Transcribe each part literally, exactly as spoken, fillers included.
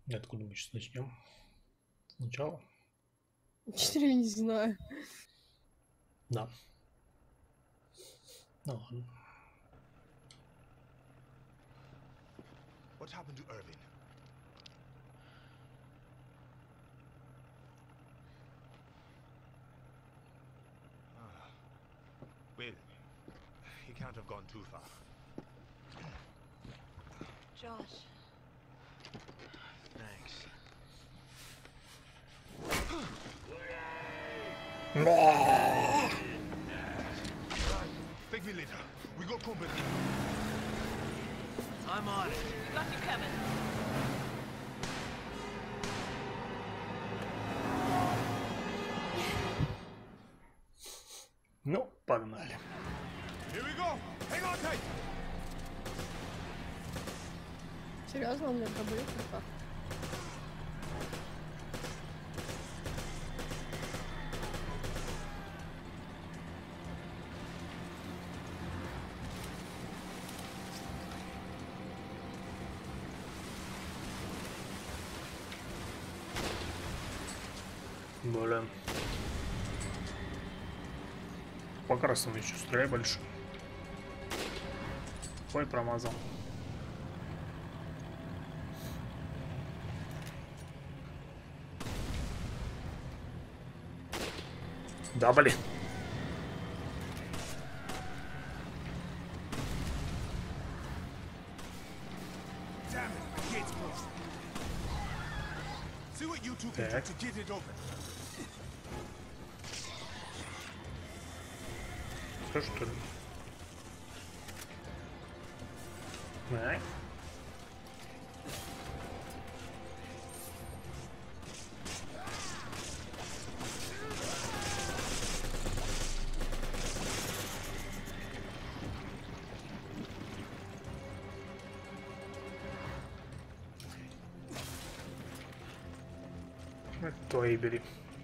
Откуда мы сейчас начнем? Сначала? Четыре, не знаю. Да. Ну ладно. What happened to Irving? Ah. Well, he can't have gone too far. Josh. Thanks. Take me later. We got company. I'm on it. We got you, Kevin. Ну, погнали. Here we go. Hang on tight. Серьезно, он меня пробует рука. Блин. По красному еще стреляй больше. Ой, промазал. Да, блин. Damn it. The gate's closed. See what you two can do Так. to get it open. Что, что ли? Ай. Это твои бери.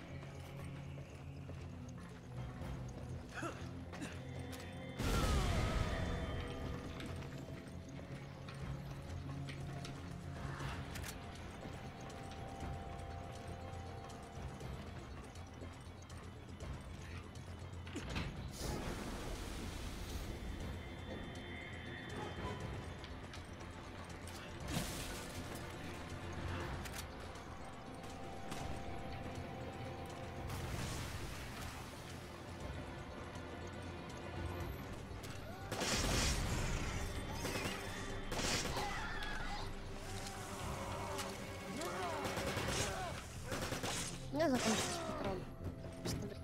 У меня закончился патрон. Пистолет.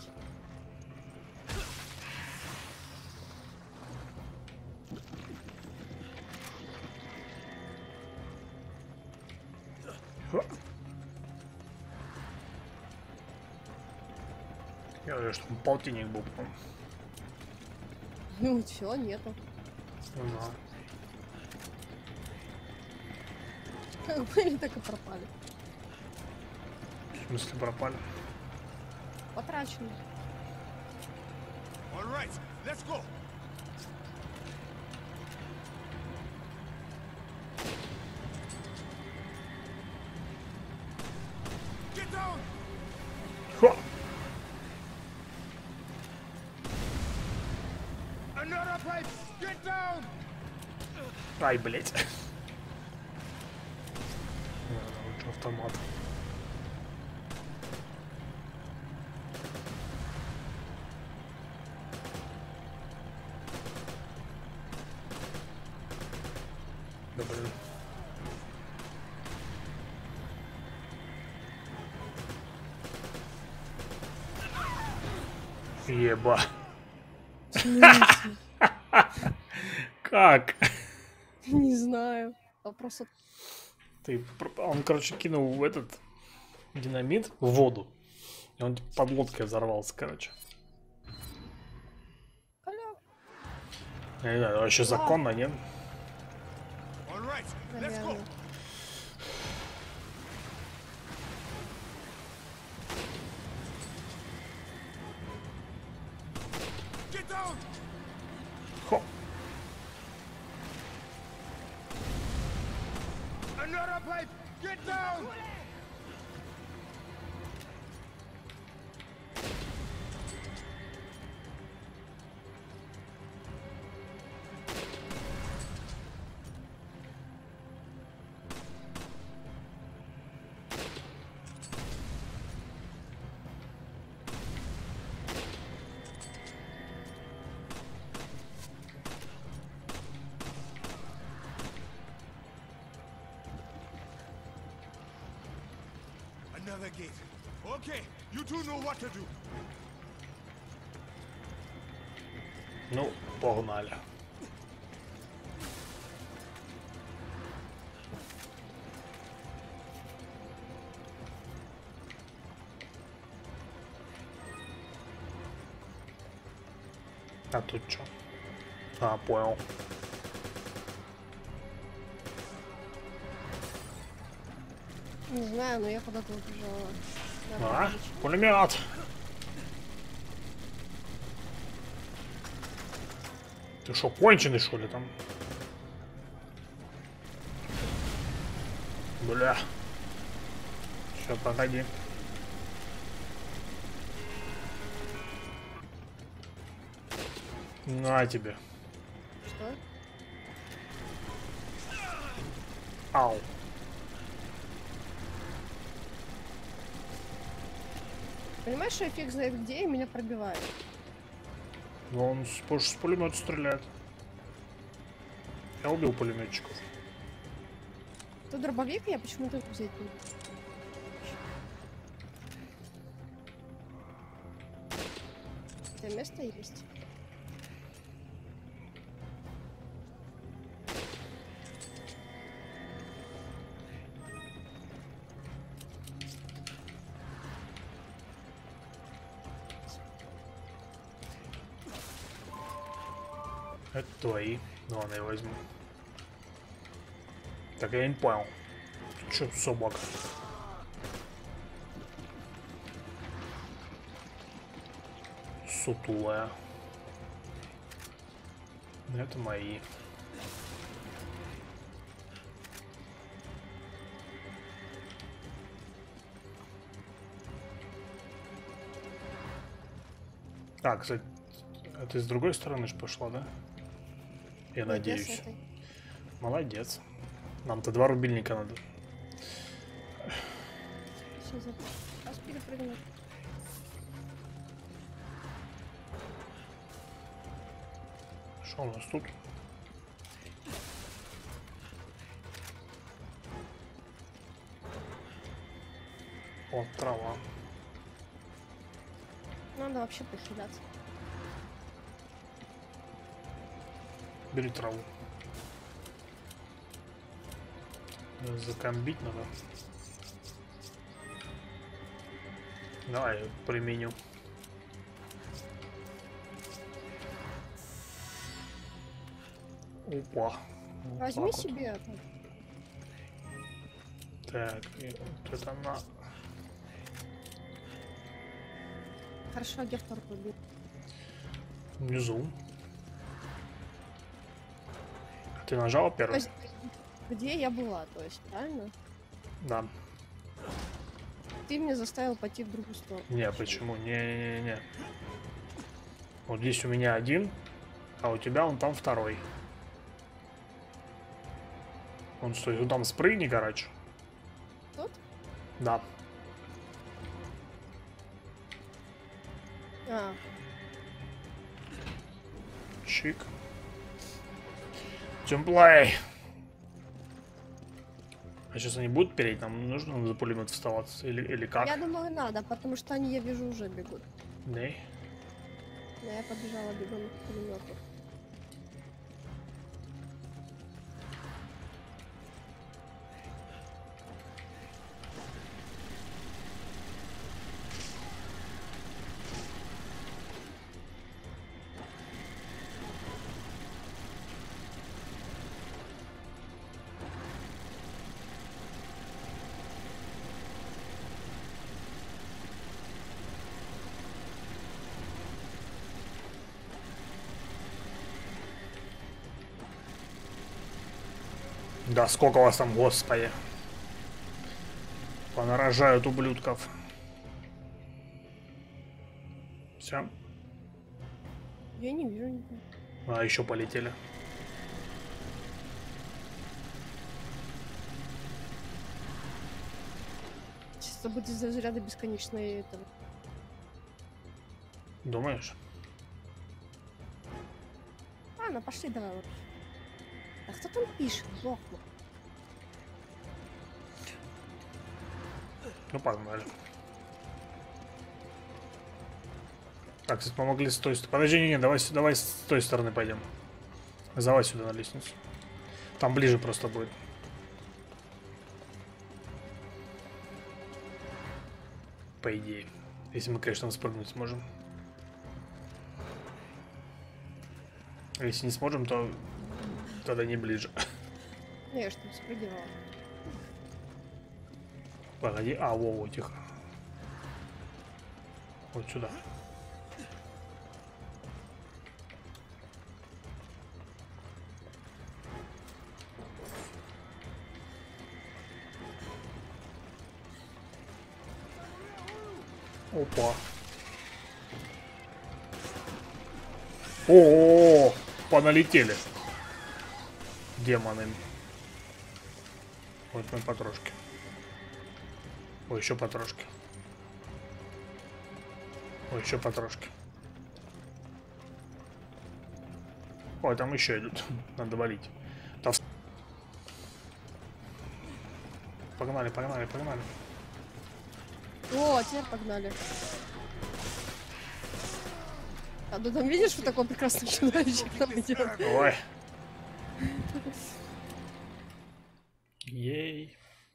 Я говорю, что полтинник был, по-моему. Ну, все, нету. Ну да. Как были, так и пропали. В смысле пропали? Потрачены. All right. Let's go. Get down. Хо! Another pipe. Get down. Ай, блять. Лучше автомат. Да блин. Еба. В смысле? Как? Не знаю. Вопрос от... Ты, он, короче, кинул в этот динамит в воду. И он под лодкой взорвался, короче. Алло. Я не знаю, вообще законно, нет? All right. Let's go. Наверное. Get down. Хо! Another pipe! Get down! Another gate. Okay, you two know what to do. Ну, погнали. А тут что? А, понял. Не знаю, но я куда-то убежала. А, пулемет. Ты что, конченый, что ли, там? Бля. Все, погоди. На тебе. Что? Ау. Понимаешь, что я фиг знает где, и меня пробивает. Но он с, пуш- с пулемета стреляет. Я убил пулеметчиков. Тут дробовик, я почему-то взять не. Это место есть. Это твои. Ну ладно, я возьму. Так, я не понял. Че собака? Сутулая. Это мои. А, кстати, а ты с другой стороны же пошла, да? Я Ой, где с надеюсь. этой? Молодец. Нам-то два рубильника надо. Сейчас я сейчас перепрыгну. Что у нас тут? Вот трава. Надо вообще похиляться. Бери траву. Закомбить надо. Давай я применю. Опа. Вот Возьми так вот. себе это. Так, и вот это на. Хорошо, Гефтор побил. Внизу. Ты нажала То первый? есть, где я была, то есть, правильно? Да. Ты меня заставил пойти в другую сторону. Не, почему? Не-не-не. Вот здесь у меня один, а у тебя он там второй. Он стой, ну там спрыгни, короче. Тут? Да. А, Чик. Тюмплей. А сейчас они будут переть? Нам нужно за пулемет вставаться? Или, или как? я думаю, надо, потому что они, я вижу, уже бегут. Не. Но я побежала бегом к пулемету. Да сколько вас там, господи. Понарожают ублюдков. Все. Я не вижу никого. А, еще полетели. Сейчас это будет из разряда бесконечной этого. Думаешь? Ладно, пошли давай вот. А кто там пишет? Плохо. Ну, погнали. Так, кстати, помогли с той стороны. Подожди, не, не, давай, с- давай с той стороны пойдем. Давай сюда на лестницу. Там ближе просто будет. По идее. Если мы, конечно, спрыгнуть сможем. А если не сможем, то тогда не ближе. Ну, я что-то спрыгивала. Погоди, а, во, во, тихо. Вот сюда. Опа. О, поналетели. Демоны. Вот мы потрошки. Ой, еще потрошки. Ой, еще потрошки. Ой, там еще идут. Надо валить. Там... Погнали, погнали, погнали. О, теперь погнали. А ты там видишь, что такой прекрасный человечек там идет? Ой. Ей.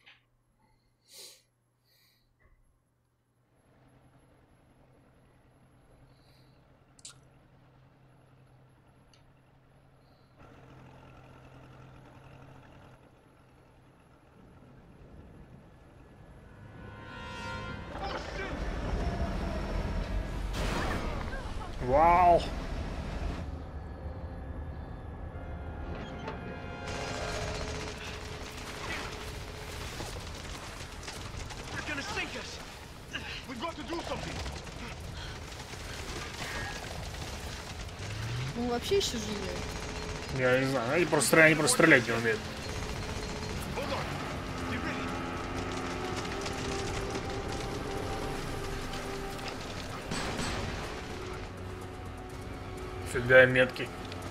Вау. They're gonna sink us. We've got to do something. Ну вообще еще живые. Я не знаю, они просто, они просто стрелять не умеют. Hold on. Get ready. Фига метки.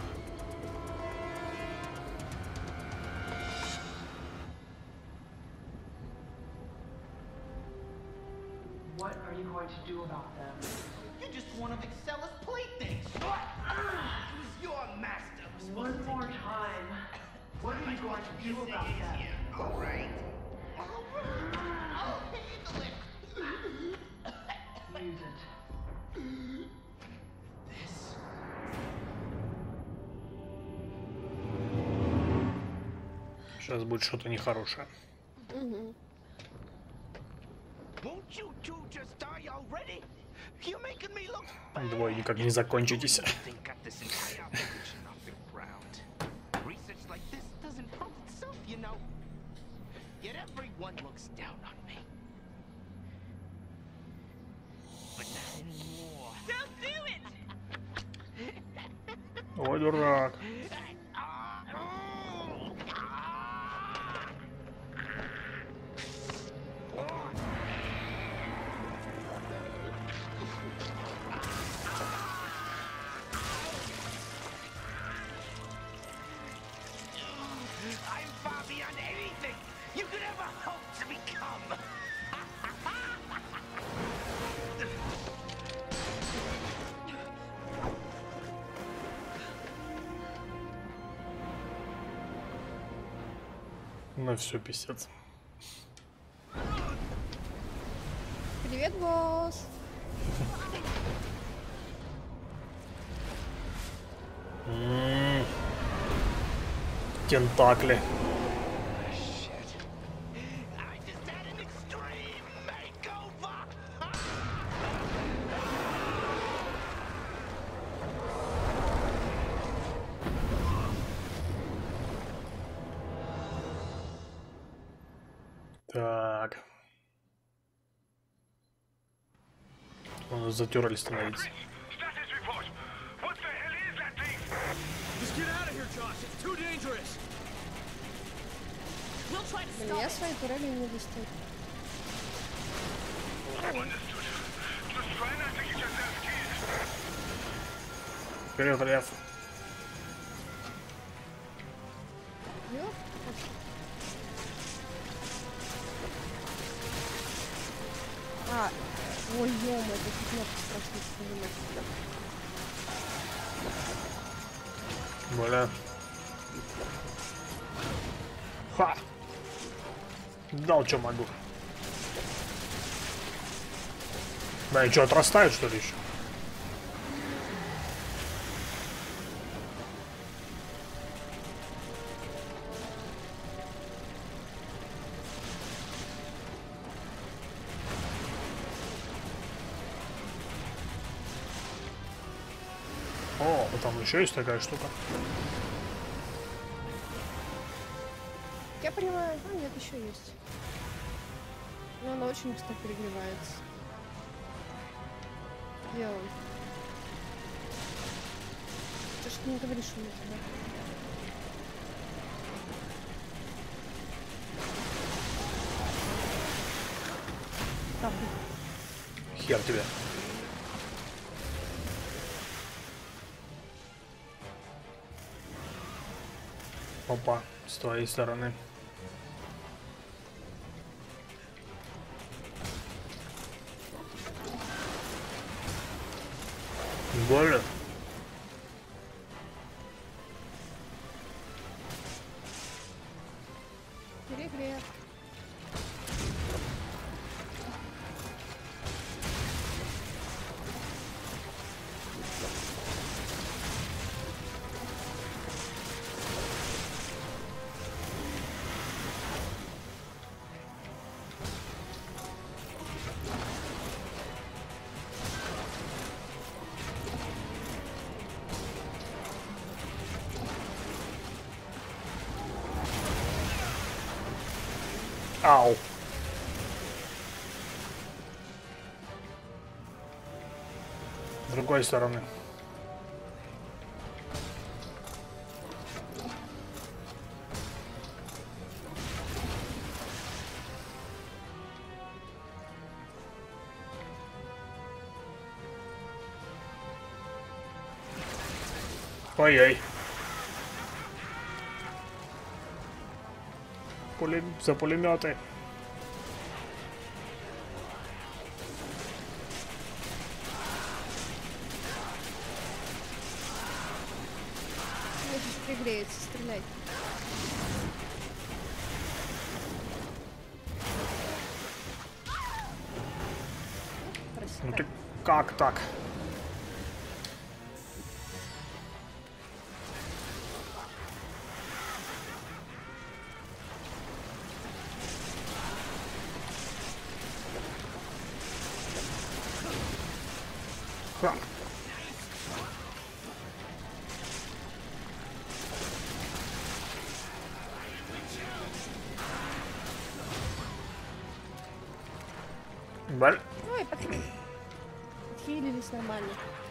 What are you going to do about them? You just one of Excella's playthings. What? It was your master who was supposed One to more take time. What are you going to do about it. them? Yeah, all right. All right. I'll handle it. Use it. This. Сейчас будет что-то нехорошее. Угу. Won't you two just die already? You're making me look Двое никак не закончитесь. They got this entire operation off the ground. Research like this doesn't prove itself, you know. Yet everyone looks down on me. But not anymore. Don't do it! Ой, дурак. I'm far beyond anything you could ever hope to become. Ну все, писец. Привет, босс. М-м-м. Тентакли. Shit. I just had an extreme makeover. Так. У нас затерли становиться. Status report. What the hell is that thing? Just get out of here, Josh. It's too dangerous. We'll try to Блин, stop я it. свои турели не достаю. Understood. Just try not to get yourself killed. Вперед, Лев. Ё? А, ой, ё это тут кнопка страшно нажимать. Бля. Ха! Дал, что могу. Да, и что, отрастают, что ли, еще? О, вот там еще есть такая штука. Я понимаю, а нет, еще есть. Но она очень быстро перегревается. Делай. Ты ж не говоришь, что нужно, да? Так, Хер тебе. Опа, с твоей стороны. Больно? перегрев. Ау. С другой стороны. Ой-ой. Пуле... За пулеметы. Я сейчас пригреется, стреляй. Ну Просекай. ты как так? Ха. Баль. Ой, под... подхилились нормально.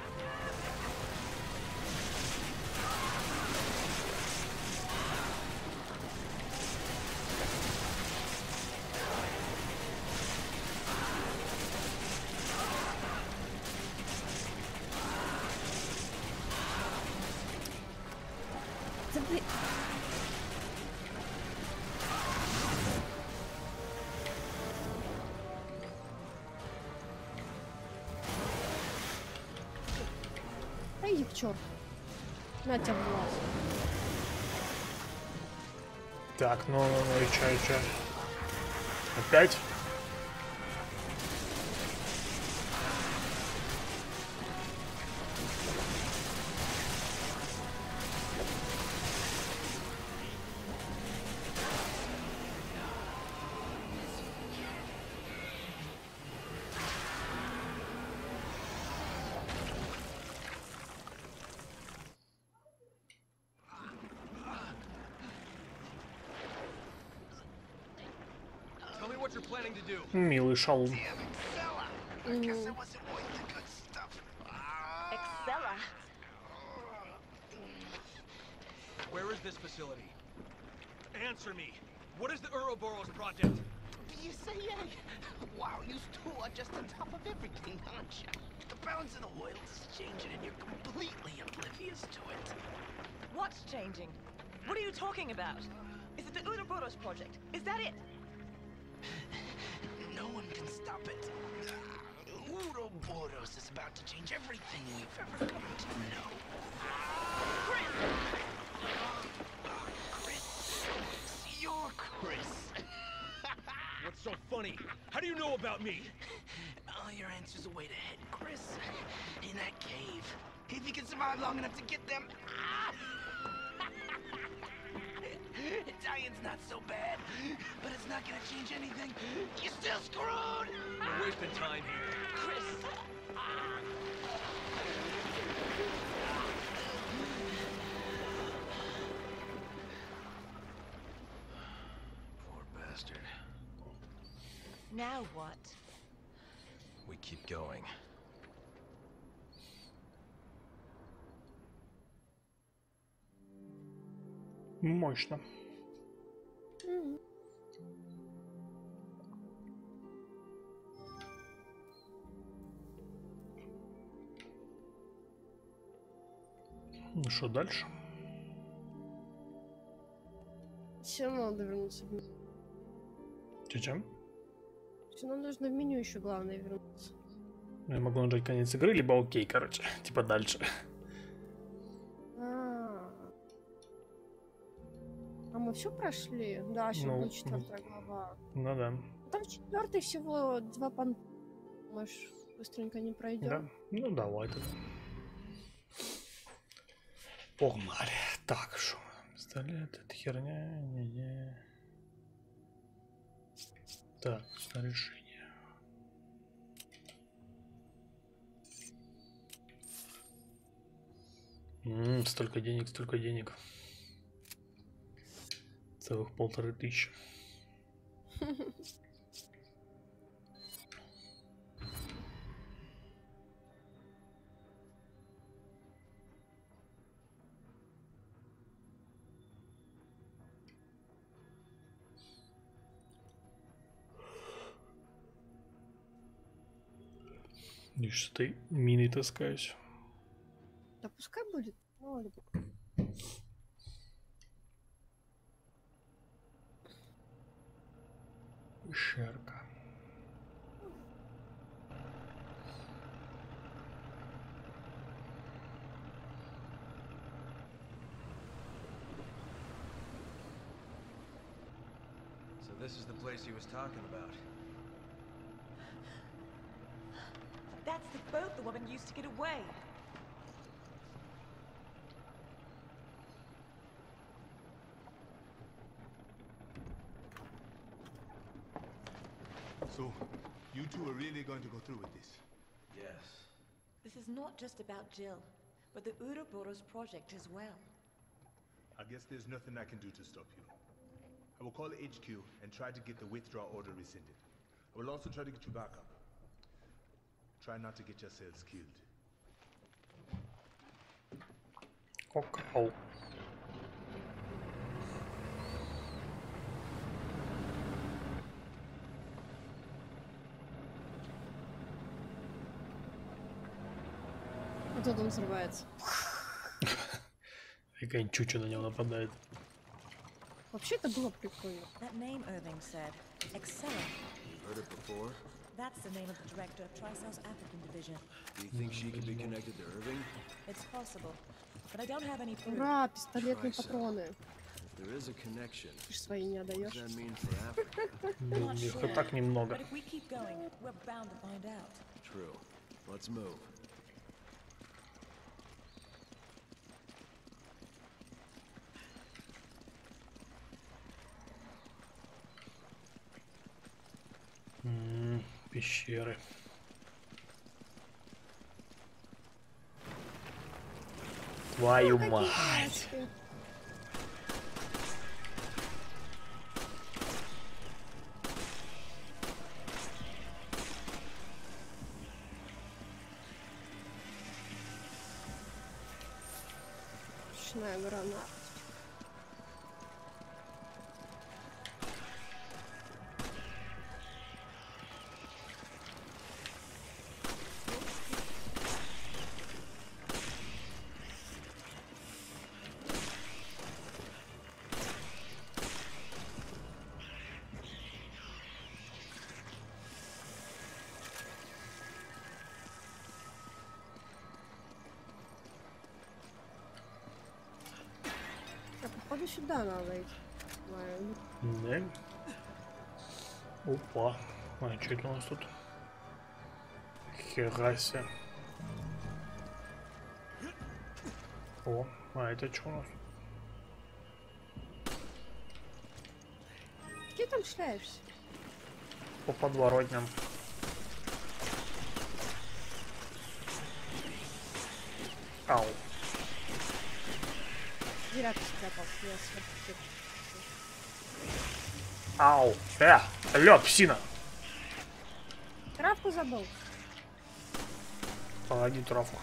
Да блин. А иди к черту. На тебя в глаз. Так, ну, ну, ну, и чё, и чё? Опять? Tell me what you're planning to do. Милый шалун. Excella. I guess it wasn't worth the good stuff. Ah. Excella. Where is this facility? Answer me. What is the Ouroboros project? You say, yeah. Wow, you two are just on top of everything, aren't you? The balance of the world is changing and you're completely oblivious to it. What's changing? What are you talking about? Is it the Ouroboros project? Is that it? No one can stop it. Ouroboros is about to change everything we've ever come to know. Chris! Chris. You're Chris. What's so funny? How do you know about me? All your answers are way ahead, Chris. In that cave. If you can survive long enough to get them. Dying's not so bad, but it's not gonna change anything. You're still screwed! We're wasting time here. Chris! Poor bastard. Now what? We keep going. Мощно. Ну что дальше? Все равно надо вернуться в меню. Чем? Все равно нужно в меню еще главное вернуться. Я могу нажать конец игры, либо окей, короче. Типа дальше. А, а мы все прошли? Да, сейчас Ну, будет четвертая глава. Ну да. Там четвертый всего два пан. Можешь быстренько не пройдем. Да. Ну давай тогда. Погнали. Так, что? Пистолет, это херня. Не-не. Так, снаряжение. М-м, столько денег, столько денег. Целых полторы тысячи. Видишь, с этой миной таскаюсь. Да пускай будет. Ну, ладно. Шерка. So this is the place he was talking about. That's the boat the woman used to get away. So, you two are really going to go through with this? Yes. This is not just about Jill, but the Ouroboros project as well. I guess there's nothing I can do to stop you. I will call H Q and try to get the withdrawal order rescinded. I will also try to get you back up. Try not to get yourselves killed. Ок, ау. Вот тут он взрывается. Какая-нибудь чуча на него нападает. Вообще это было прикольно. That name Irving said, Excella. Heard it before? That's the name of the director of Tri-South African Division. Do you think she could be connected to Irving? It's possible, but I don't have any proof. Ура, пистолетные патроны. If there is a connection, Ты ж свои не what does отдаешь. that mean for Africa? Ну, Not их и sure, так немного. but if we keep going, we're bound to find out. True. Let's move. М, пещеры. Твою Какие мать. мальчики. Точная граната. А, походу сюда надо идти. Знаю. Да. Опа. А, что это у нас тут? Хера себе. О, а это что у нас? Где там шляешься? По подворотням. Ау. Зря ты спрятался, я сверху. Ау. Э, алло, псина. Травку забыл. Погоди, травку.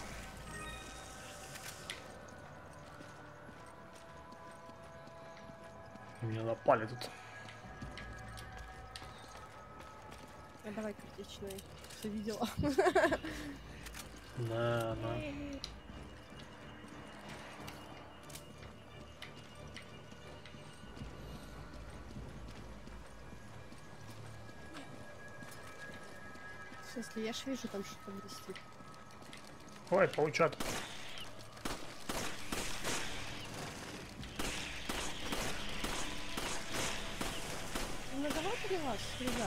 Меня напали тут. А давай критичный. Все видела. Да, да. Если я ж вижу, там что-то блестит. Ой, паучат. Многовато ли вас, ребят?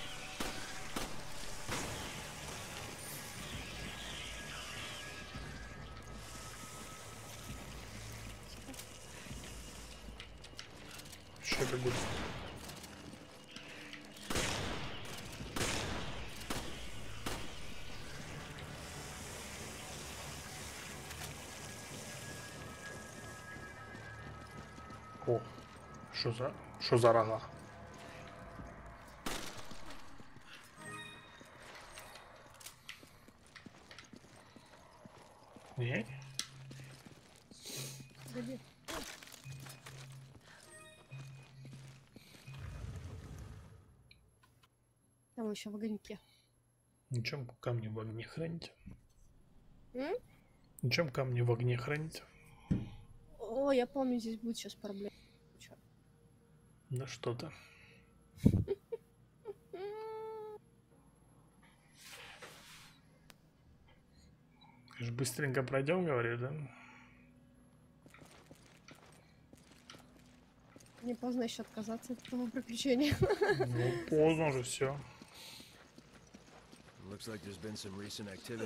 Что бегут? О, что за, что за рога? Не? Погоди. Там еще в огоньке. Ничем камни в огне хранить? М? Ничем камни в огне хранить? О, я помню, здесь будет сейчас проблема. Чё? Да что-то. Быстренько пройдем, говоришь, да? Не поздно еще отказаться от этого приключения. Ну, поздно уже все. Looks like there's been some recent activity.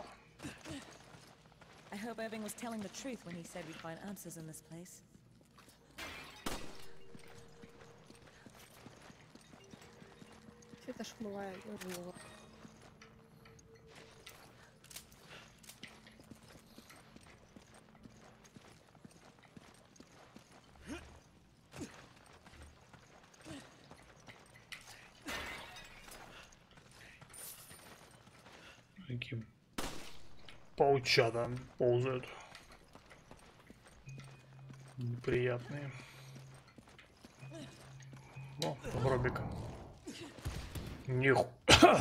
I hope Irving was telling the truth when he said we'd find answers in this place. Все это шмывает. Такие паучата ползают. Неприятные. О, гробик. Ниху.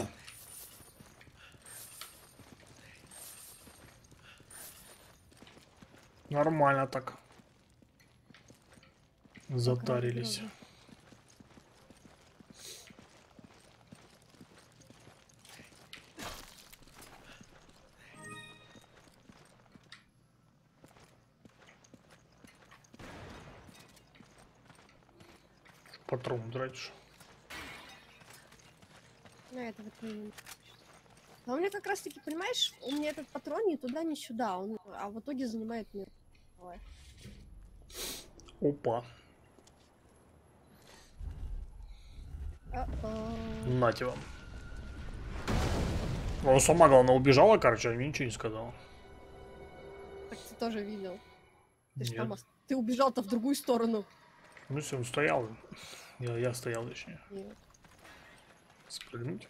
Нормально так. Затарились. Патрон тратишь. На этого твоего. А у меня как раз таки, понимаешь, у меня этот патрон ни туда, ни сюда, он, а в итоге занимает мир. Давай. Опа. А-а. Нате вам. Он сама, главное, убежала, короче, а мне ничего не сказала. Так ты тоже видел. Ты, ж Нет. там, ос- ты убежал-то в другую сторону. Ну все, он стоял. Я, я стоял, точнее. Нет. Спрыгнуть.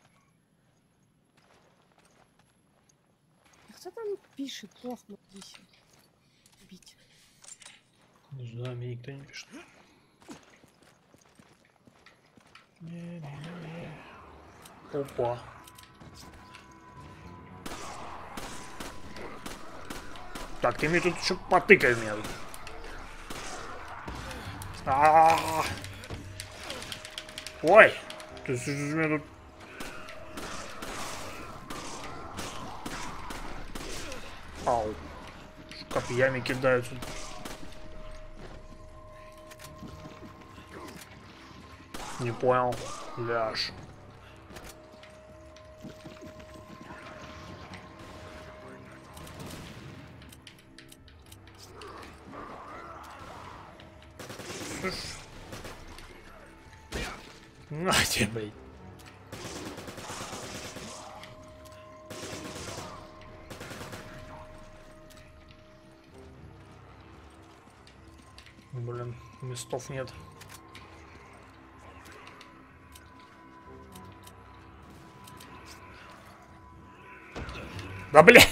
А кто там пишет? Плохо, бить. Бить. Между нами никто не пишет. Не-не-не. Опа. Так, ты мне тут еще потыкай меня. А-а-а. Ой, ты ж меня тут... Ау. Копьями кидаются. Не понял. Ляж. На тебе, блядь. Блин, местов нет. Да блин!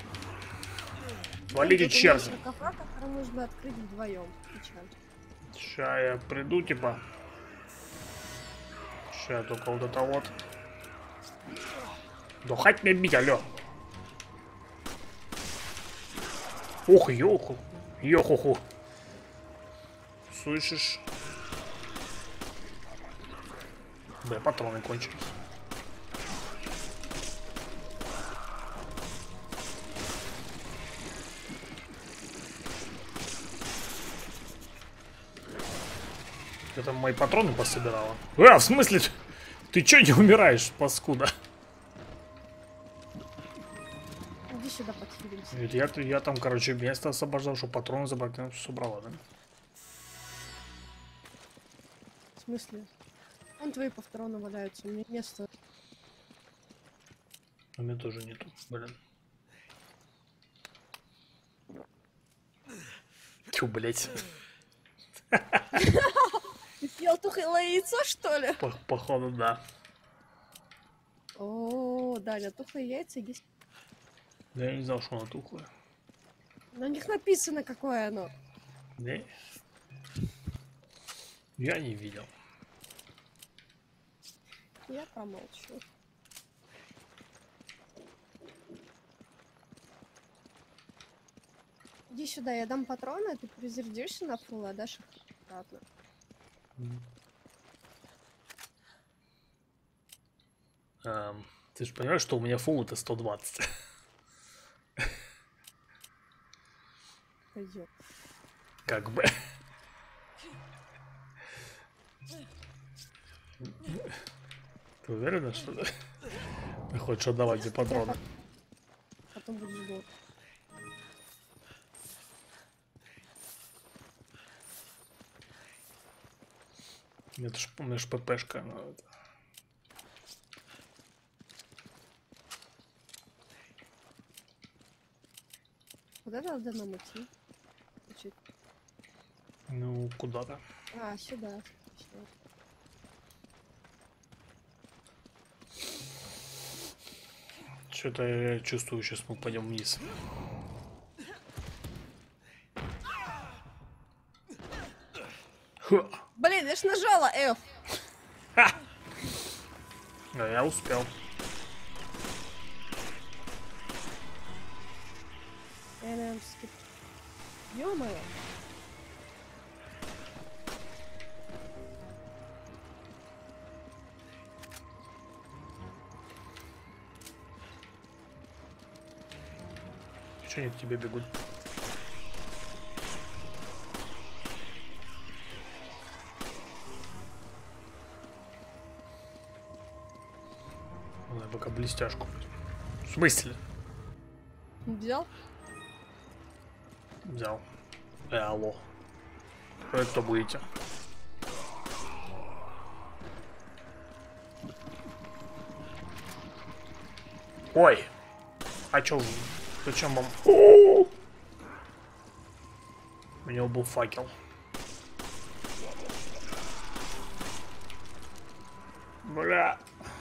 Валите черт! Саркофаг, который нужно открыть вдвоем. Печаль. Ща я приду, типа. Ща только вот это вот. Да хоть меня бить, алё. Ох, ёху. Ёхуху. Слышишь? Бля, патроны кончились. Это мои патроны пособирала. А, в смысле? Ты чё не умираешь, паскуда? Иди сюда подхилимся. Ведь я, я там, короче, место освобождал, что патроны забрать, я все собрала, да? В смысле? Вон твои патроны валяются, у меня место. У меня тоже нету, блин. Тю, блять. Ты съел тухлое яйцо, что ли? По походу, да. О, Даня, тухлые яйца есть. Да я не знал, что оно тухлое. На них написано, какое оно. Не. Я не видел. Я промолчу. Иди сюда, я дам патроны, ты перезарядишься на фулл, а дашь их обратно. Эм, ты же понимаешь, что у меня фулл это сто двадцать. Пойдёт. Как бы. Ты уверена, что ты хочешь отдавать мне патроны? Потом будешь год. Это ж, у меня ж ППшка. Ну, это... Куда надо нам идти? Чуть. Ну, куда-то. А, сюда. Сюда. Что-то я чувствую, сейчас мы пойдем вниз. Ха. Блин, я ж нажала F. Ха. А я успел. Я, наверное, скип... Ё-моё. Че они к тебе бегут? Ладно, пока блестяшку. В смысле? Взял? Взял. Э, алло. Вы кто будете? Ой. А чё? Зачем вам? У него был факел. Бля.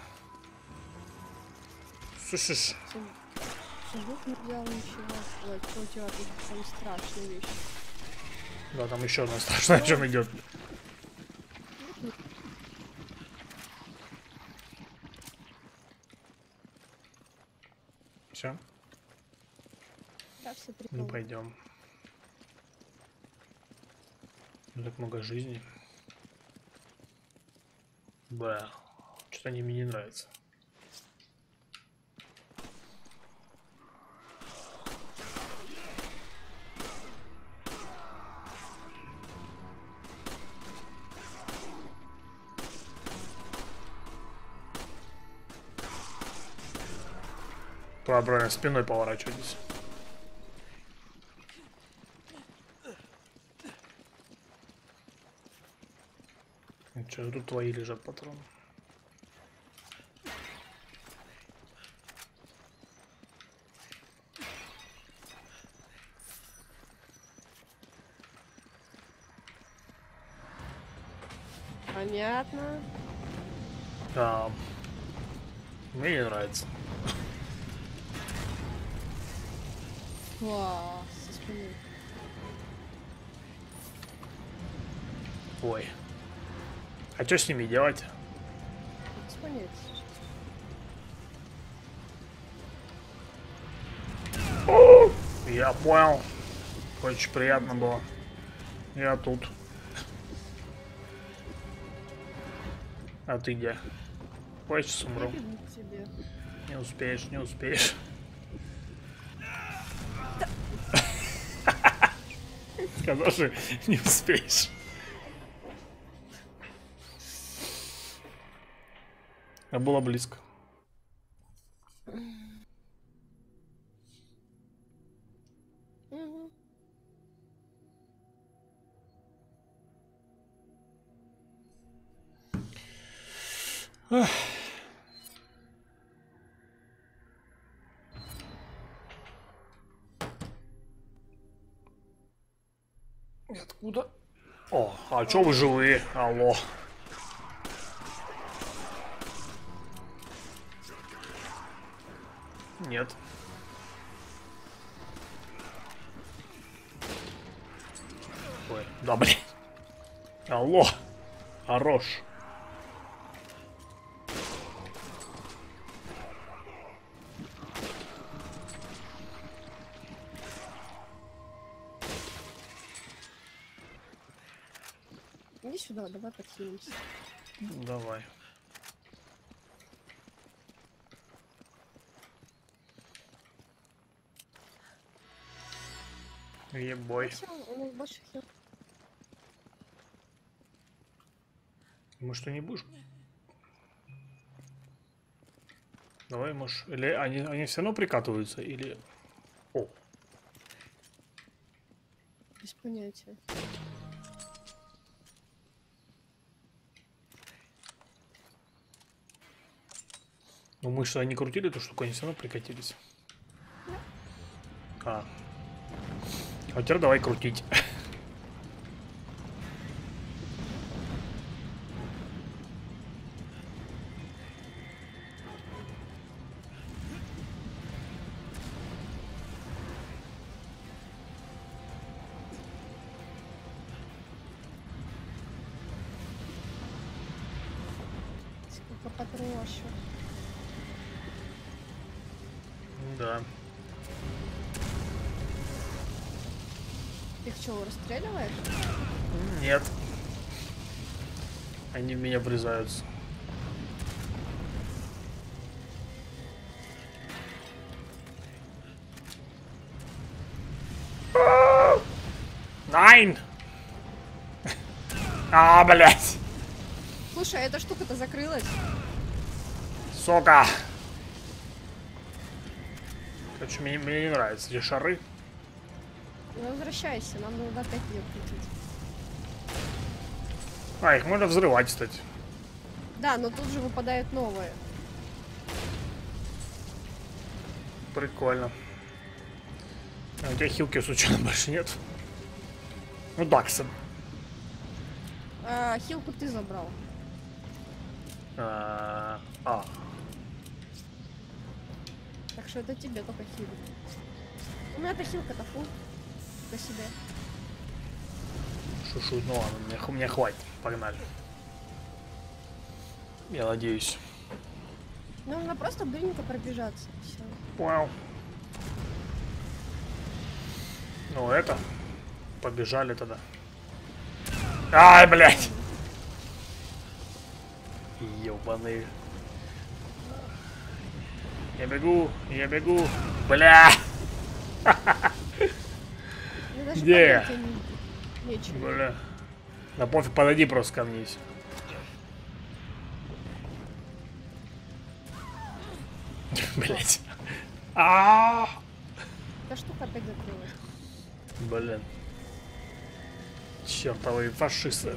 Слышишь? Сундук не взял ничего. Ой, что у тебя тут там страшные вещи. Да, там еще одна страшная, о чем идет. Все, Да, все ну прикольно. пойдем. Ну, так много жизни. Бля, что-то они мне не нравятся. Правильно, спиной поворачивайтесь. Че, тут твои лежат патроны. Понятно. Да. Мне не нравится. Класс, со спины. Ой. А что с ними делать? Без понятия. Я понял. Очень приятно было. Я тут. А ты где? Ой, сейчас умру. Я бегу к тебе. Не успеешь, не успеешь. Сказал же, не успеешь. А было близко. Мгм. И откуда? О, а чё вы живые? Алло. Нет. Ой, да блин. Алло. Хорош. Иди сюда, давай подхилимся. Давай. Ебой. Всё, у нас больше хил. Может, что не будешь? Давай, может, или они, они все равно прикатываются, или... О, Без понятия. ну мы что, не крутили эту штуку, они все равно прикатились. А. А теперь давай крутить. Сколько потрошу. Да. Ты их что, расстреливаешь? Нет. Они в меня врезаются. Найн! А, блядь! Слушай, а эта штука-то закрылась. Сока! Короче, мне, мне не нравятся эти шары. Ну, возвращайся, нам надо опять ее крутить. А, их можно взрывать, кстати. Да, но тут же выпадают новые. Прикольно. А у тебя хилки случайно больше нет? Ну да, кстати. А, хилку ты забрал. А, а. Так что это тебе только хилку. У меня эта хилка-то фу. По себе. Шушуть, ну ладно, мне, мне хватит. Погнали. Я надеюсь. Ну, надо просто быстренько пробежаться. Все. Вау. Ну это. Побежали тогда. Ай, блядь! Ёбаный. Я бегу, я бегу. Бля! Ну, даже Где? понять не- нечего. Бля. Да пофиг, подойди просто ко мне. Блять. А! Эта штука опять закрылась. Блин. Чертовые фашисты.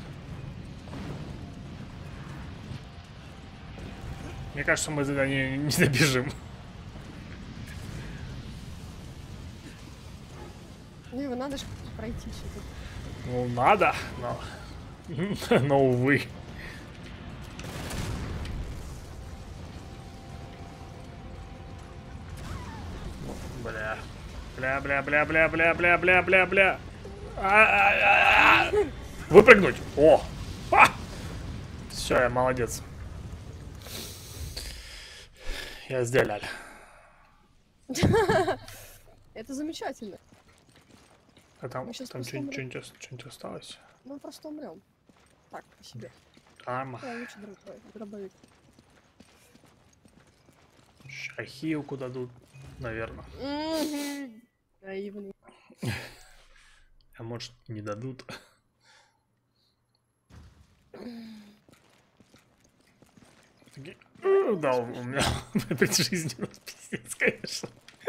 Мне кажется, мы туда не, не добежим. Ну, его надо же пройти все-таки. Ну, надо, но... Но, увы. Бля. Бля, бля, бля, бля, бля, бля, бля, бля, бля. А-а-а-а. Выпрыгнуть. О! Все, я молодец. Я сделал. Это замечательно. А там, Мы щас там просто умрем. что-нибудь что-нибудь осталось? Мы просто умрем. Так, по себе. Там Я лучше дробовик. дробовик. шахилку дадут, наверное. Мгм. Наивный. А может, не дадут. Такие, «Э, да, у меня при жизни у нас пиздец, конечно.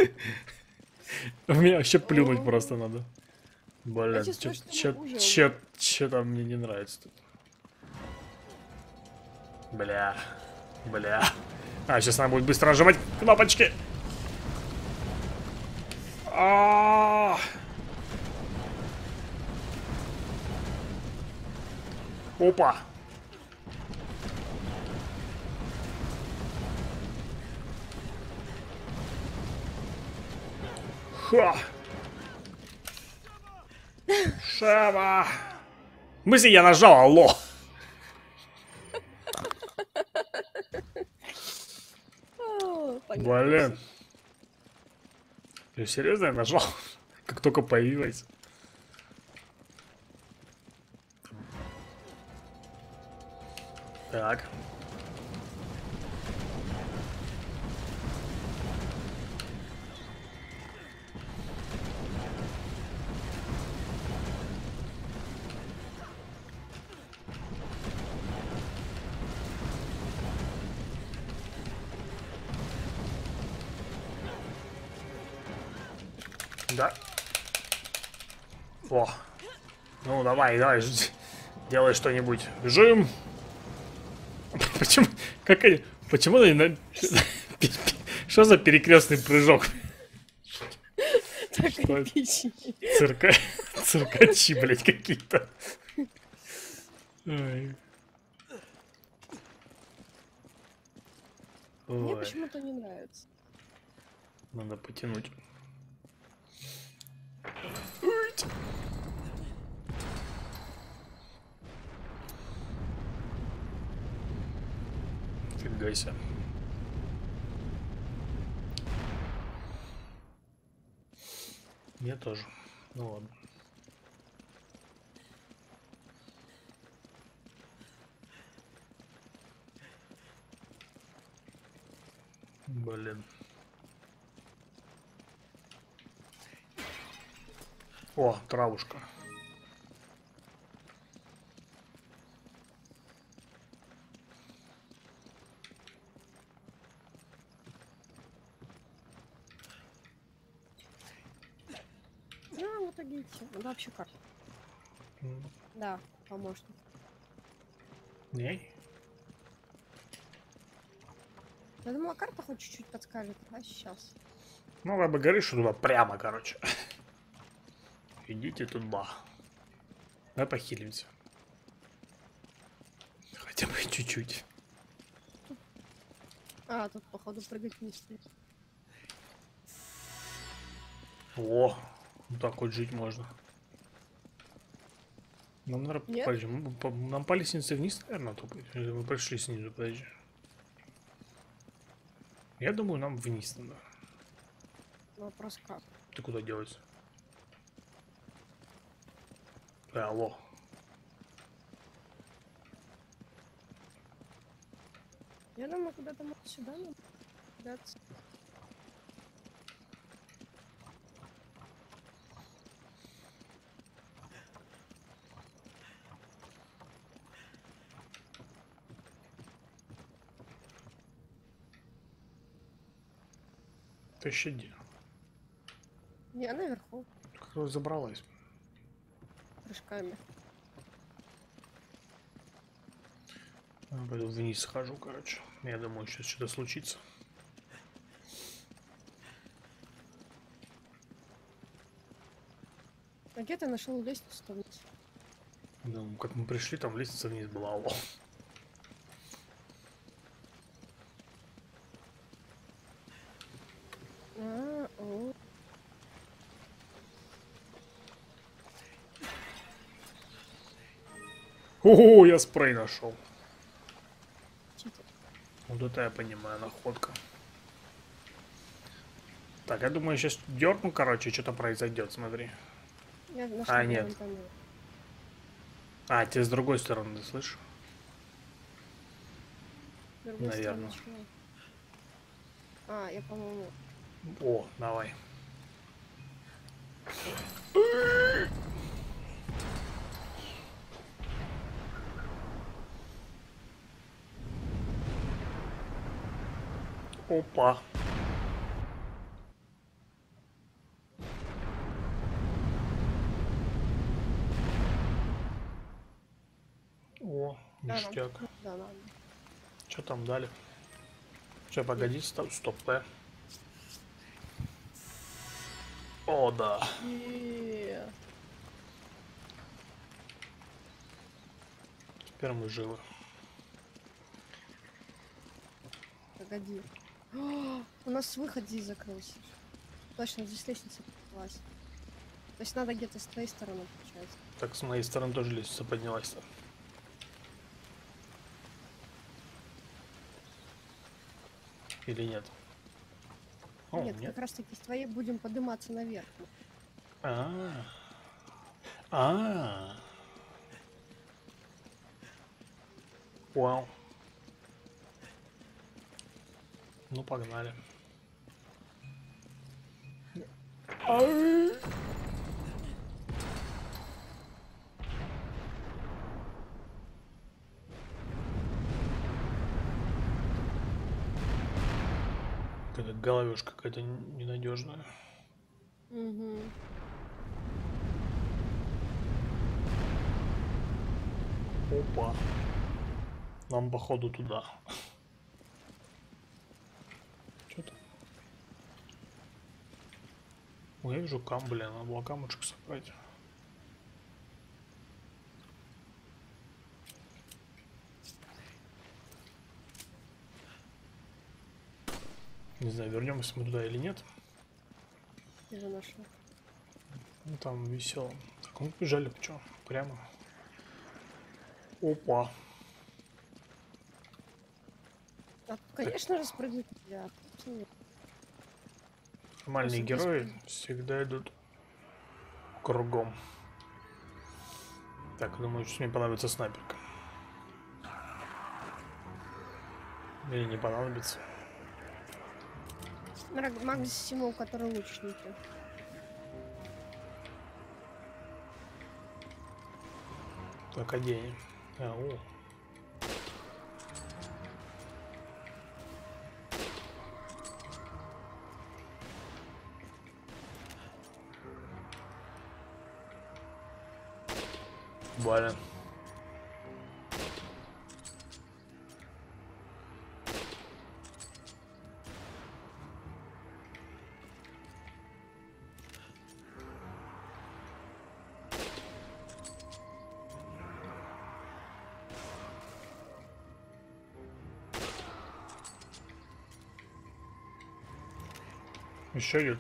У меня вообще плюнуть просто надо. Блин, чувствую, что мы чё- уже чё- чё-то мне не нравится тут. Бля, бля. А, сейчас надо будет быстро нажимать кнопочки. А-а-а. Опа. Ха. Шева. В смысле я нажал, алло. О, понятно. Блин. Я серьезно я нажал? Как только появилась. Так. Да. О. Ну, давай, давай, ж- делай что-нибудь. Бежим. Почему? Как они? Почему они на... Что за перекрестный прыжок? Так Что это? эпично. Цирка... Циркачи, блядь, какие-то. Ой. Мне Ой, почему-то не нравится. надо потянуть. Фига себе. Мне тоже. Ну ладно. Блин. О, травушка. Ну, в итоге идти. Ну, вообще карта. Да, помощник. Не? Я думала, карта хоть чуть-чуть подскажет, а сейчас. Ну, как бы говоришь, что туда прямо, короче. Идите туда. Давай похилимся. Хотя бы чуть-чуть. А, тут, походу, прыгать не стоит. О, вот так вот жить можно. Нам, надо, Нет? подожди, мы по- нам по лестнице вниз, наверное, топать. Или мы пришли снизу, подожди. Я думаю, нам вниз надо. Вопрос как? Ты куда делась? Э, алло. Я думаю, куда-то мы сюда надо кидаться. Ты щади. Я наверху, Как разобралась? прыжками. А, пойду вниз схожу, короче. Я думаю, сейчас что-то случится. А где ты нашел лестницу вниз? Ну, как мы пришли, там лестница вниз была. Алло. А, о. О, я спрей нашел. Читер. Вот это я понимаю, находка. Так, я думаю, сейчас дерну, короче, что-то произойдет, смотри. Я нашла А, нет. вон там его. А, тебе с другой стороны, ты слышишь? С другой Наверно. стороны чего? А, я, по-моему... О, давай. Опа. О, Да, ништяк. нам- Да, ладно. Что там дали? Че, погоди, стоп, стоп, да. О, да. И... Теперь мы живы. Погоди. О, у нас выход здесь закрылся. Точно, здесь лестница поднялась. То есть надо где-то с твоей стороны, получается. Так, с моей стороны тоже лестница поднялась-то. Или нет? О, нет, нет. как раз таки с твоей будем подниматься наверх. А. А. Вау. Ну, погнали. Ай. Какая-то головешка какая-то ненадежная. Угу. Опа. Нам походу туда. Что там? Ой, я вижу кам, блин, надо было камушек собрать. Не знаю, вернемся мы туда или нет. Ты же нашел. Ну там весело. Так, мы побежали, что? Прямо. Опа. А, конечно же, спрыгнуть нельзя. Нет. Нормальные Просто герои бесполезно. всегда идут кругом. Так, думаю, что мне понадобится снайперка. Или не понадобится. Мак- Максимум, который лучники. Так, а где они? А, о. Блин. Еще идет.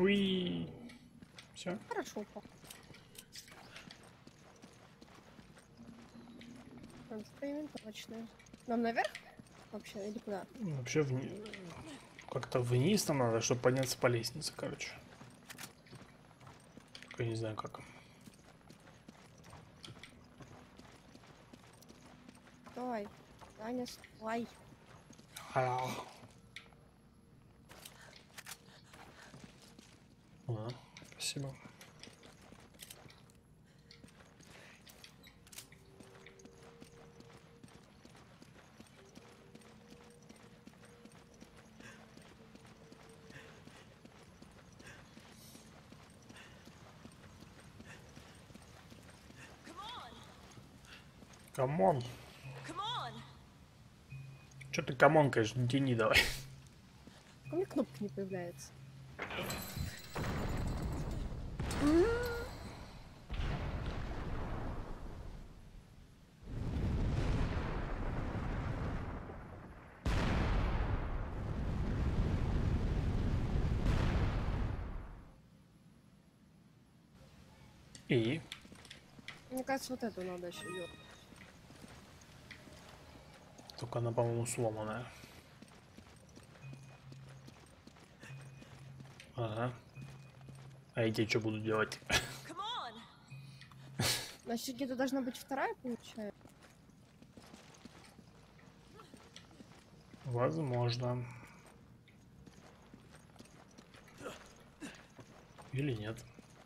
Уи. Все. Хорошо, папа. Стоим точно. Нам наверх вообще или куда? Вообще вниз. Как-то вниз нам надо, чтобы подняться по лестнице, короче. Только я не знаю как. Стой. Таня, стой. А, спасибо. Камон. Че ты камон, конечно, тяни давай. У меня кнопка не появляется. И? Мне кажется, вот эту надо еще делать. Только она, по-моему, сломанная. Ага. А я тебе что буду делать? Значит, где-то должна быть вторая, получается. Возможно. Или нет.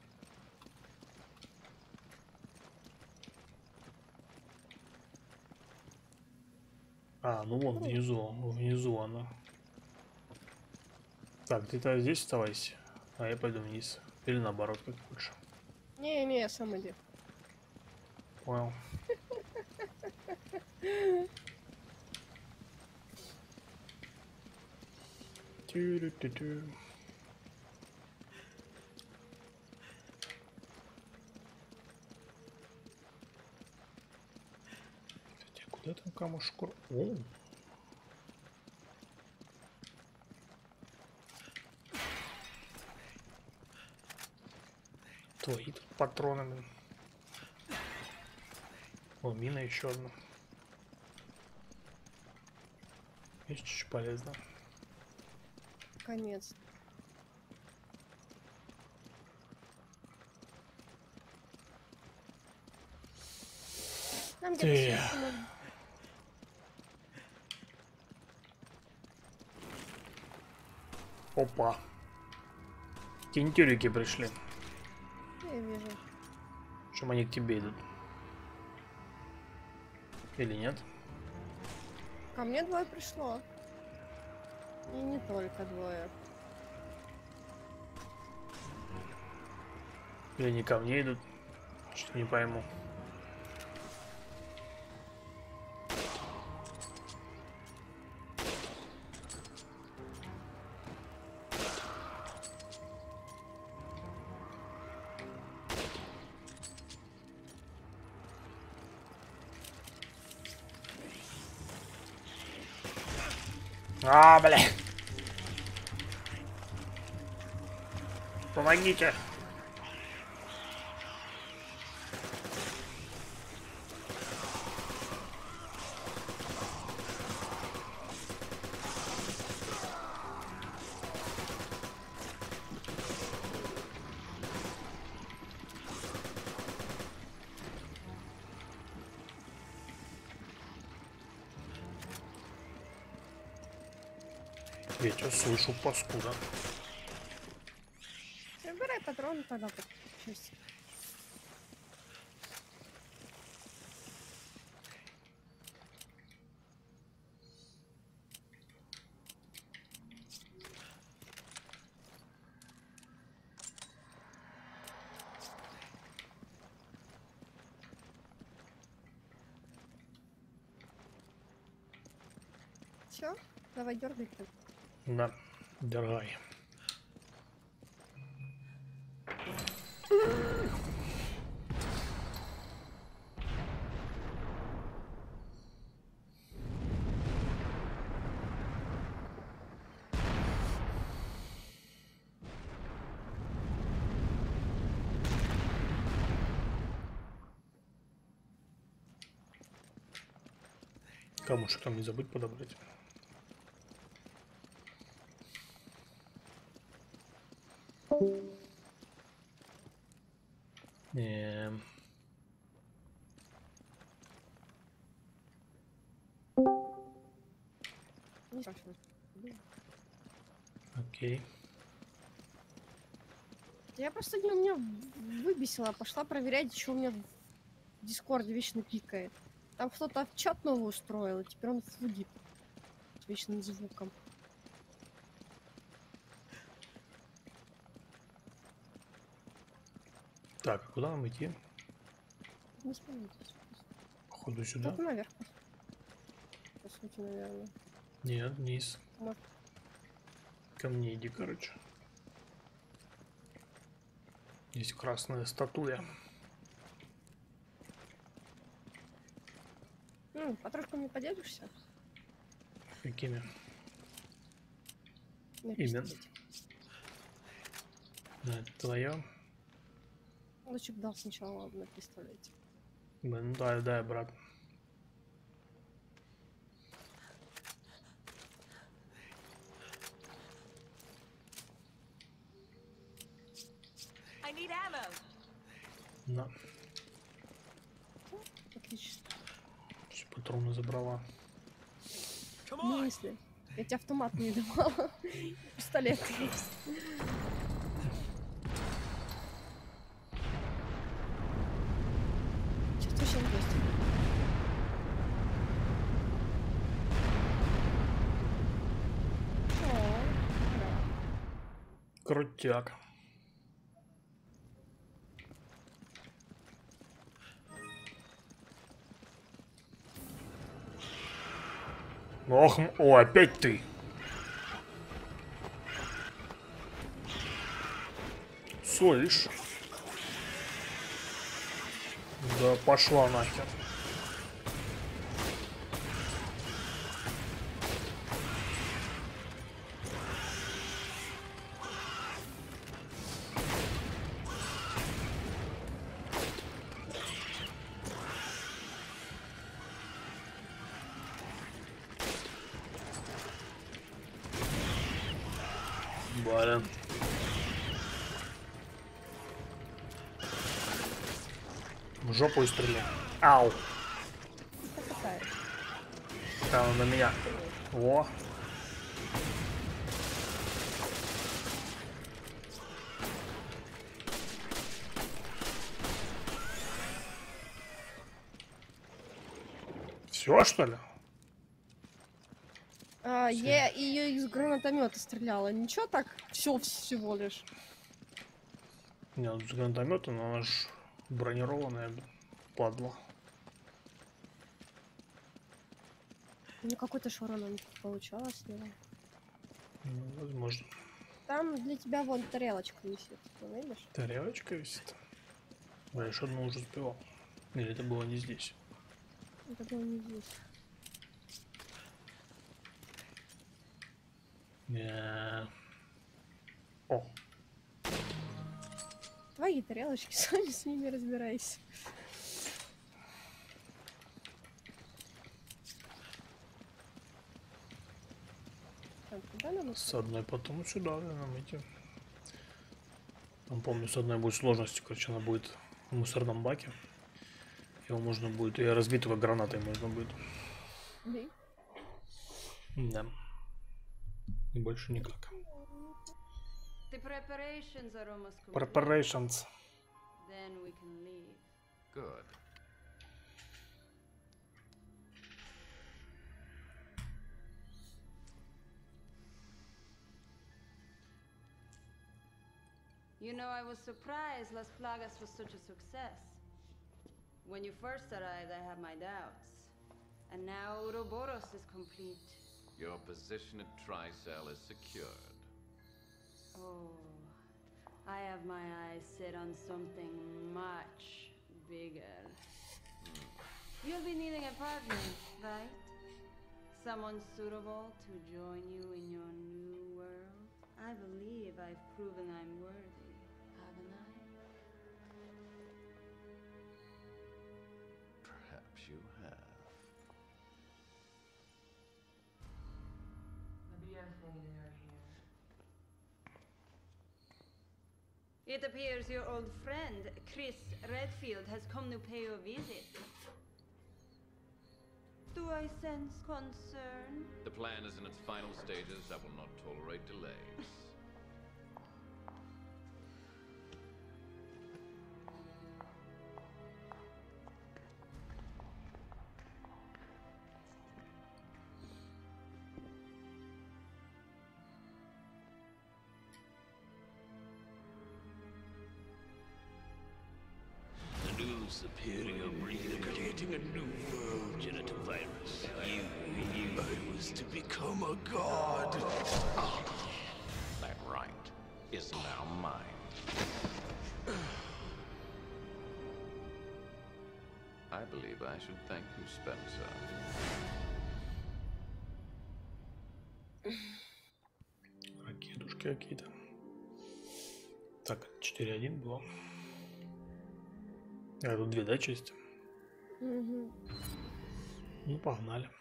А, ну вон внизу, внизу она. Так, ты-то здесь оставайся, а я пойду вниз. Или наоборот, как лучше. Не-не, я сам иди. Понял. Тю-рю-тю-тю. Кстати, куда там камушек? О! Твои тут патроны, блин. О, мина еще одна. Есть чуть-чуть полезно. Конец. Нам где-то Ты. сейчас надо. Опа. Кентюрики пришли. Я вижу. Чем они к тебе идут? Или нет? Ко мне двое пришло. И не только двое. Или не ко мне идут? Что не пойму. А, бля. Помогите. Я тебя слышу, паскуда. Собирай патроны тогда по части. Все, давай дергай. Да, давай. Камушек там не забудь подобрать. Не. Не страшно. Окей. Я просто не, меня выбесила, пошла проверять, что у меня в Дискорде вечно пикает. Там кто-то чат новый устроил, и теперь он флудит с вечным звуком. Так, а куда нам идти? Не справитесь. Походу сюда? Тут наверх. По сути, наверное. Нет, вниз. Вот. Ко мне иди, короче. Есть красная статуя. Ну, подружками поделишься? Какими? На Именно. пистолете. Да, это твое. Лучше бы дал сначала на пистолете. Ну, дай, дай, брат. I need ammo. На. Отлично. Все патроны забрала. Come on. Мысли. Я тебе автомат не давала. Пистолет есть. Что ты сейчас есть? О, Крутяк. Ох, м- о, опять ты. Слышь. Да пошла нахер. Блин. В жопу и стреляй. Ау. это какая? Там на меня. О. Все, что ли? А, я ее из гранатомета стреляла. Ничего так? Все всего лишь. Нет, с гранатомета, но она ж бронированная, падла. Ну какой-то шурон получалось с него. Ну, возможно. Там для тебя вон тарелочка висит. Ты видишь? Тарелочка висит. Я еще одну уже успевал. Или это было не здесь? Это было не здесь. Я... О, Твои тарелочки, сами с ними разбирайся. Так, куда нам с одной потом сюда, да, нам идти. Там, помню, с одной будет сложность, короче, она будет в мусорном баке. Его можно будет, и разбитого гранатой можно будет. идти? Да. И больше никак. The preparations are almost complete. Preparations. Then we can leave. Good. You know, I was surprised Las Plagas was such a success. When you first arrived, I had my doubts. And now Ouroboros is complete. Your position at Tricell is secured. Oh, I have my eyes set on something much bigger. You'll be needing a partner, right? Someone suitable to join you in your new world? I believe I've proven I'm worthy, haven't I? Perhaps you have. It appears your old friend, Chris Redfield, has come to pay you a visit. Do I sense concern? The plan is in its final stages. I will not tolerate delays. The new superior breed creating a new world genetovirus. You knew I was to become a god. That right is now mine. I believe I should thank you, Spencer. Ракетушки какие-то. Так, четыре один было. А тут две, да, части? Угу. Ну, погнали.